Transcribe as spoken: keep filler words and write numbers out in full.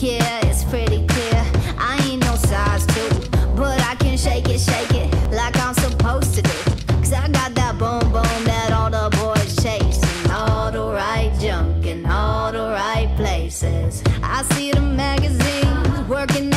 Yeah, it's pretty clear I ain't no size two, but I can shake it, shake it like I'm supposed to do. Cause I got that boom boom that all the boys chasing, all the right junk in all the right places. I see the magazines working